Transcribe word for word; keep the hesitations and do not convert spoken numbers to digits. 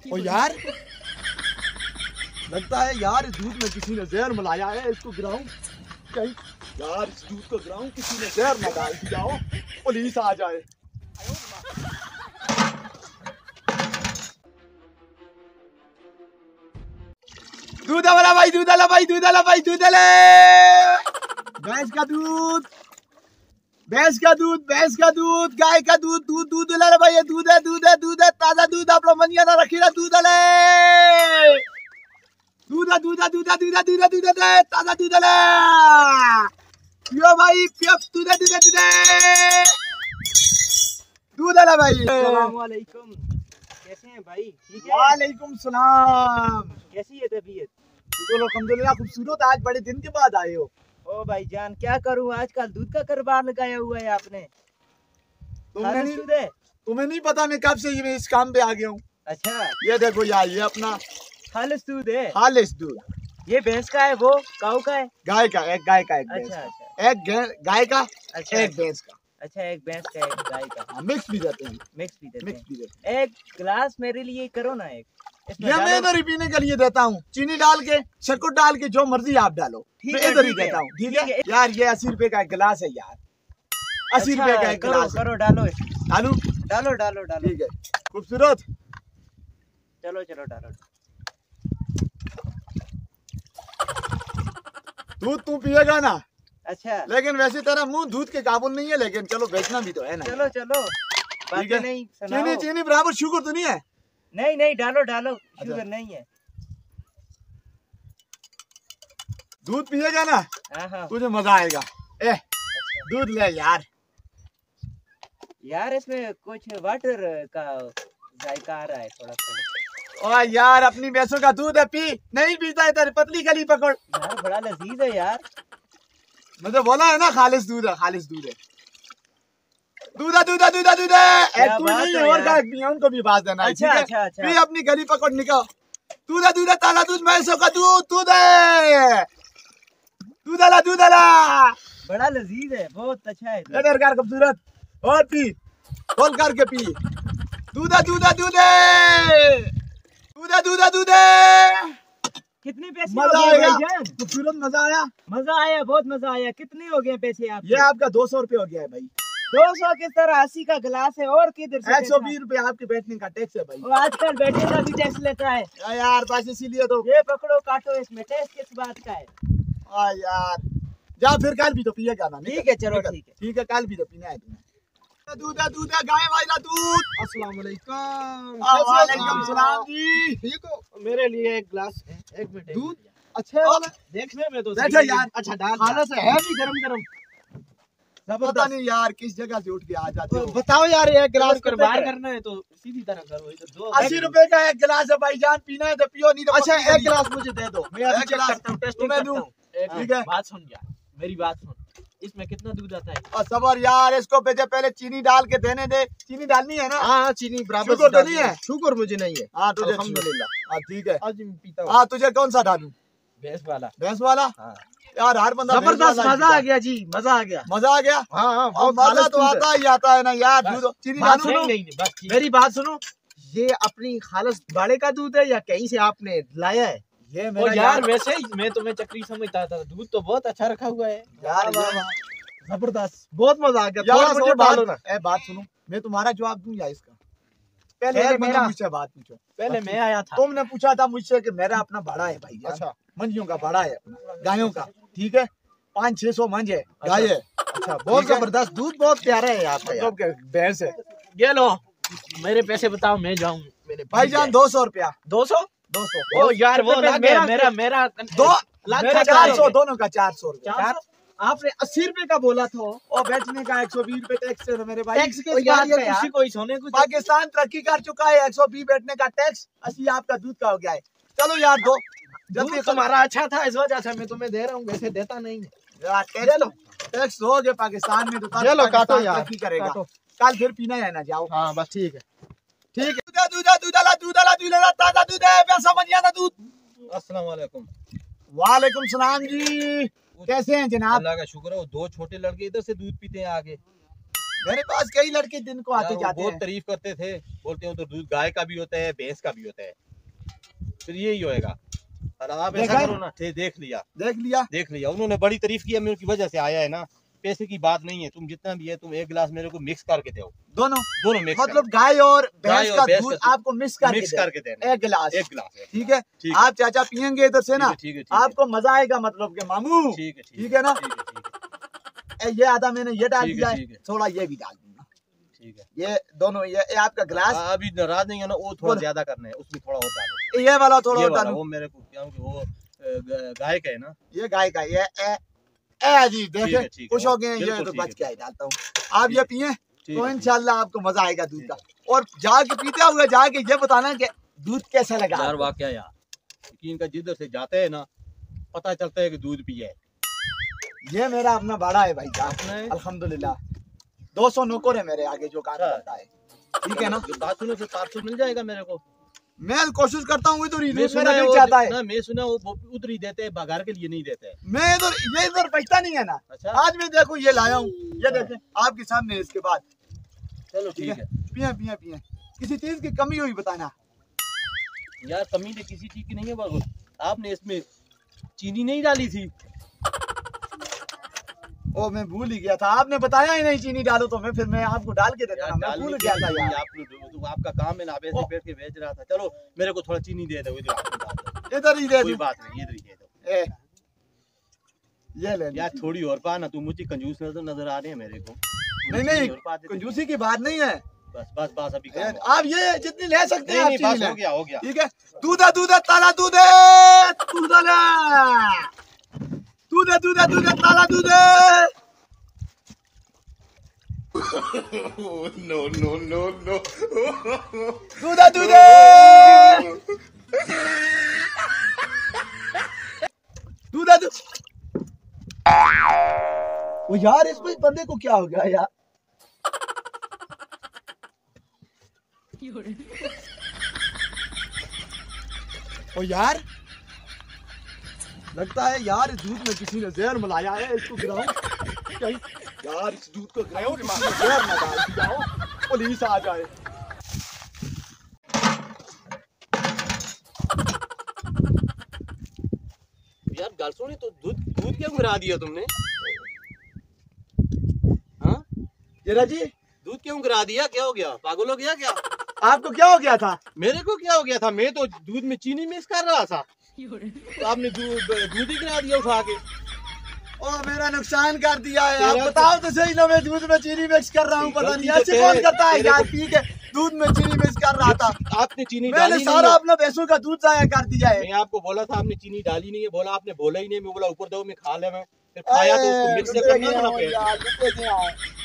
ओ यार, लगता है यार इस दूध में किसी ने जहर मिलाया है। इसको गिराऊं कहीं, यार इस दूध को गिराऊं, किसी ने जहर न डाल दिया हो, पुलिस आ जाए। दूध वाला भाई, दूध वाला भाई, दूध वाला भाई, दूध वाले, भैंस का दूध, भैंस का दूध, भैंस का दूध, गाय का दूध, दूध दूध वाला भाई, ये दूध है, दूध है, दूध है, ताजा दूध, आप लोग मंजिया ना रखिएगा, दूध वाले, दूध है, दूध है, दूध है, दूध है, दूध है, दूध है, ताजा दूध वाला, पियो भाई, पियो, दूध है, दूध है, दूध है, दूध वाला भाई। अस्सलाम वालेकुम, कैसे हैं भाई? ठीक है। वालेकुम सलाम। कैसी है तबीयत? शुक्र अल्हम्दुलिल्लाह, खूबसूरत, आज बड़े दिन के बाद आए हो। ओ भाई जान, क्या करूं, आजकल दूध का कारोबार लगाया हुआ है आपने। तुमने नहीं, दूध है? तुम्हें नहीं पता मैं कब से ये इस काम पे आ गया हूँ। अच्छा, ये देखो यार, ये अपना खालिस दूध है। खालिस दूध। ये भैंस का है, वो काऊ का है? गाय का, एक गाय का, एक भैंस अच्छा का। अच्छा एक गे- गाय का, अच्छा एक भैंस का। अच्छा, एक भैंस का एक गाय का, मिक्स भी देते हैं, मिक्स भी देते मिक्स हैं। भी देते हैं। एक गिलास मेरे लिए करो ना, एक इसमें ये मैं डालो। इधर ही पीने के लिए देता हूँ, चीनी डाल के, शक्कर डाल के, जो मर्जी आप डालो, ठीक मैं है, इधर ही ठीक है, देता हूँ। ठीक ठीक है है। यार, ये अस्सी रुपए का एक गिलास है यार, अस्सी अच्छा, रुपए का एक करो गिलास है। करो, डालो इसमें। डालू? डालो डालो डालो। ठीक है, खूबसूरत। चलो चलो डालो। दूध तू पिएगा ना, अच्छा, लेकिन वैसे तेरा मुंह दूध के काबुल नहीं है, लेकिन चलो बेचना भी तो है ना। चलो चलो, ठीक बातें है। नहीं चीनी सुनाओ। चीनी बराबर शुगर तो नहीं है? नहीं नहीं, डालो डालो, अच्छा। शुगर नहीं है। दूध पिएगा ना, हाँ हाँ। तुझे मजा आएगा। ए, दूध ले यार। यार इसमें कुछ वाटर का जायका आ रहा है थोड़ा सा। ओ यार, अपनी भैंसों का दूध है, पी। नहीं पीता है तेरी पतली गली पकड़। यार बड़ा लजीज है यार। मुझे बोला है ना, खालिस दूध है, खालिस दूध है, दूध है, दूध है, दूध है, दूध है। क्या एक तू बात नहीं है है, और यार। गायक भी है, उनको भी बात देना है। अच्छा ठीक है? अच्छा अच्छा। पी, अपनी गली पकड़, निकल। दूध है, दूध है, ताजा दूध, भैंसों का दूध, दूध है, दूध वाला, दूध वाला। बड़ा लजीज है, बहुत अच्छा है। इधर कर खूबसूरत, और पी, खोल करके पी। दूध है, दूध है, दूध है, दूध है, दूध है, दूध है। कितने पैसे मजा हो गए आएगा, भाईजान? खूबसूरत, मजा आया। मजा आया, बहुत मजा आया। कितने हो गए पैसे आपके? ये आपका दो सौ रुपये हो गया है भाई। दो सौ किस तरह, अस्सी का गिलास है, और किधर से एक सौ पैसा? बीस रुपये आपके बैठने का टैक्स है भाई। और आजकल बैठने का भी टैक्स लेता है। आ यार, बस इसीलिए तो। ये पकड़ो, काटो, इसमें टैक्स किस बात का है? आ यार, जा फिर, कल भी तो पिएगा ना। ठीक है, चलो ठीक है। ठीक है, कल भी तो पीना है तुम्हें। दूध है, दूध है, गाय वाला दूध। अस्सलाम वालेकुम। वालेकुम सलाम जी। ठीक हो? मेरे लिए एक गिलास, एक मिनट। दूध अच्छा वाला देखने में तो बैठो सही है। यार। अच्छा डाल, खाना से है भी गरम गरम। पता नहीं यार किस जगह से उठ के आ जाते हो। बताओ यार, एक गिलास कितने कारोबार का है? करना है तो सीधी तरह करो। इधर दो अस्सी रुपए का एक गिलास है भाईजान, पीना है तो पियो, नहीं तो अच्छा, पकड़ एक गिलास मुझे दे दो, मैं अभी एक चेक गिलास करता हूँ, टेस्टिंग तुम्हें करता दूं। हूँ। एक ठीक है। बात सुन यार, मेरी बात सुन, इसमें कितना दूध आता है? और सबर यार, इसको पहले पहले चीनी डाल के देने दे। चीनी डालनी है ना? हाँ, चीनी बराबर शुगर से तो डालनी नहीं है? शुगर मुझे नहीं है। हाँ तुझे अल्हम्दुलिल्लाह। हाँ ठीक है। आज मैं पीता हूँ हाँ तुझे कौन सा डालूं? भैंस वाला। भैंस वाला? हाँ। यार हर बंदा भैंस जबरदस्त वाला ही मजा आ पीता। गया जी, मजा आ गया। मजा आ गया। हाँ हाँ, और बहुत मजा खालिस तो दूध है। आता ही आता है ना यार। बस, दूध चीनी बात डालूं? सुनो, नहीं नहीं, बस मेरी बात सुनो, ये अपनी खालिस बाड़े का दूध है या कहीं से आपने लाया है? ये ओ मेरा यार, वैसे ही मैं तुम्हें चक्री समझता था, दूध तो बहुत अच्छा रखा हुआ है यार यार। ये- जबरदस्त, बहुत मजा आ गया। यार थोड़ा सा मुझे और डालो ना। बात, ए बात सुनो, मैं तुम्हारा जवाब दूं या इसका? पहले खैर, एक बंदा मेरा- मुझसे बात पूछो। पहले मैं आया था। तुमने पूछा था मुझसे कि मेरा अपना बड़ा है भाई। अच्छा। मंजियों का बड़ा है, अपना गायों का। ठीक है, पाँच छह सौ मंज है, गाय है। अच्छा, बहुत ठीक है। जबरदस्त, दूध बहुत प्यारा है आपका यार। मतलब के भैंस है। ये लो, मेरे पैसे बताओ, मैं जाऊं। मेरे भाईजान दो सौ रुपया। दो सौ दो सौ ओ यार, वो कितने लग मेरा- गया मेरा मेरा दो लाख मेरा का चार सौ, है। दोनों का चार सौ रुपया। चार सौ? आपने अस्सी रुपए का बोला था। और बेचने का एक सौ बीस रुपए टैक्स है मेरे भाई। टैक्स के ओ यार, ये यार, किसी को ही सोने कुछ। पाकिस्तान तरक्की कर चुका है, एक सौ बीस बैठने का टैक्स, अस्सी आपका दूध का हो गया है। चलो यार दो जल्दी। दूध तुम्हारा अच्छा था, इस वजह से मैं तुम्हें दे रहा हूँ, वैसे देता नहीं। यार टैक्स टैक्स हो गए पाकिस्तान में, तो तब ये लो, काटो पाकिस्तान यार, तरक्की करेगा। काटो। कल फिर पीना है ना, जाओ। हाँ बस ठीक है। ठीक है। दूध दूध दूध वाला दूध वाला दूध वाला ताजा दूध है, पैसा बन गया दूध। अस्सलाम वालेकुम। वालेकुम सलाम जी, कैसे हैं जनाब? अल्लाह का शुक्र है, वो दो छोटे लड़के इधर से दूध पीते हैं आगे। मेरे पास कई लड़के दिन को आते यार, वो जाते बहुत हैं। तारीफ करते थे, बोलते हो तो दूध गाय का भी होता है, भैंस का भी होता है, फिर यही होएगा। और आप ऐसा देखा? करो ना, थे देख लिया देख लिया। देख लिया उन्होंने बड़ी तारीफ की है, मेरी वजह से आया है ना, पैसे की बात नहीं है। तुम जितना भी है तुम एक गिलास मेरे को मिक्स करके दो, दोनों दोनों मिक्स मतलब गाय और गाय भैंस और का भैंस दूध का आपको मिक्स करके मिक्स देना। करके देना एक गिलास, एक गिलास है। ठीक है। ठीक आप चाचा पियेंगे इधर से ना, ठीक है, ठीक है, आपको मजा आएगा, मतलब के मामू ठीक है, ठीक है ना। ठीक है, ठीक है, ए, ये आधा मैंने ये डाल ठीक है, दिया है, ठीक है। थोड़ा ये भी डाल दूंगा। ठीक है। ये दोनों, ये, ये आपका गिलास, हाँ, अभी नाराज नहीं है ना, वो थोड़ा बोलो। ज्यादा करना है, उसमें थोड़ा और डालो। ये वाला थोड़ा ये और वाला, डालूं। वो मेरे को क्योंकि वो अ, ग- गाय का है ना। ये गाय का, ये ए, ए जी ठीक है, देखे ठीक है, खुश हो गए हैं, ये बिल्कुल तो ठीक बच है, के ही डालता हूँ। आप ठीक ये है, पिए ठीक तो है, इंशाल्लाह आपको मजा आएगा दूध का। और जाके पीते हुए जाके ये बताना कि दूध कैसा लगा यार आपको। वाकया यार, यकीन का जिधर से जाते हैं ना, पता चलता है कि दूध पिया है। ये मेरा अपना बड़ा है भाई साहब, अपना है? अल्हम्दुलिल्लाह। दो सौ नौकर है मेरे आगे जो काम अच्छा। करता है, ठीक है ना। जो बात सुनो फिर पार्सल मिल जाएगा मेरे को। मैं कोशिश करता हूँ इधर ही मैं दूध सुना मेरा है दिल वो चाहता है। ना, मैं सुना वो वो उधर ही देते हैं, बाजार के लिए नहीं देते हैं। मैं इधर, ये इधर बचता नहीं है ना। अच्छा, आज मैं देखो ये लाया हूँ, ये देखें आपके सामने। इसके बाद चलो ठीक ठीक है, है। पिए पिए पिए, किसी चीज की कमी हुई बताना। यार कमी तो किसी चीज की नहीं है, बाबू आपने इसमें चीनी नहीं डाली थी। ओ मैं भूल ही गया था, आपने बताया ही नहीं चीनी डालो, तो मैं फिर मैं आपको डाल के देता यार ना, मैं डालनी भूल थी गया था चीनी, यार। आपने तो- तो आपका काम है ना, आप ऐसे ओ। बैठ के बेच रहा था। चलो मेरे को थोड़ा चीनी दे दो, इधर आपको डाल दो। इधर ही दे कोई दूं। बात नहीं, इधर ही दे दो। ए, ये ले यार लीजिए। थोड़ी और पा ना, तू मुझे कंजूस नजर नजर आ रहे हैं मेरे को। नहीं थोड़ी नहीं, और पा देते। कंजूसी की बात नहीं है। बस बस बस अभी काम ए, हो। आप ये जितनी ले सकते हैं नहीं आप नहीं, चीनी बस हो लें। गया हो गया। ठीक है, दूध है दूध है ताला दूध है, दूध है दूध है दूध है दूध है ताला दूध है। no, no, no, no. दूध है दूध है दूध है दूध। ओ यार, इस बंदे को क्या हो गया यार। ओ यार, लगता है यार इस दूध में किसी ने जहर मिलाया है। इसको गिराओ कहीं, यार इस दूध को गिराओ, किसी ने जहर ना डाल दिया हो, पुलिस आ जाए। यार गल सुनी, तो दूध दूध क्यों गिरा दिया तुमने? हाँ, जरा जी, दूध क्यों गिरा दिया? क्या हो गया, पागल हो गया क्या? आपको क्या हो गया था? मेरे को क्या हो गया था? मैं तो दूध में चीनी मिक्स कर रहा था, तो आपने दूध दूध ही गिरा दिया उठा के। ओ मेरा नुकसान कर दिया है। आप तेरा बताओ तो सही ना, मैं दूध में चीनी मिक्स कर रहा हूँ, पता नहीं गलती ऐसे तो कौन तेरे- करता है तेरे यार। को- ठीक है, दूध में चीनी मिक्स कर रहा था, आपने चीनी मैंने डाली नहीं सारा है। अपना भैंसों का दूध जाया कर दिया है। मैं आपको बोला था आपने चीनी डाली नहीं है, बोला आपने बोला ही नहीं। मैं बोला ऊपर दो, मैं खा ले, मैं फिर खाया तो उसको मिक्स रुपए करना नहीं था ना आओ पेट में। यार, रुपए नहीं आओ।